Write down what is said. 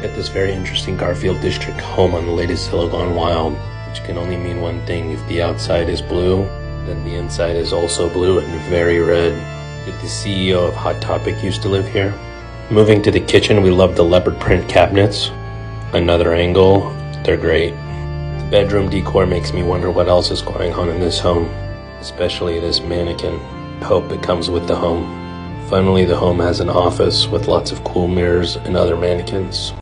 At this very interesting Garfield District home on the latest Zillow Gone Wild, which can only mean one thing: if the outside is blue, then the inside is also blue and very red. Did the CEO of Hot Topic used to live here? Moving to the kitchen, we love the leopard print cabinets. Another angle, they're great. The bedroom decor makes me wonder what else is going on in this home, especially this mannequin. I hope it comes with the home. Finally, the home has an office with lots of cool mirrors and other mannequins.